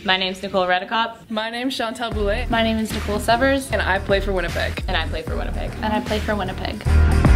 My name's Nicole Redicop. My name's Chantal Boulet. My name is Nicole Severs. And I play for Winnipeg. And I play for Winnipeg. And I play for Winnipeg.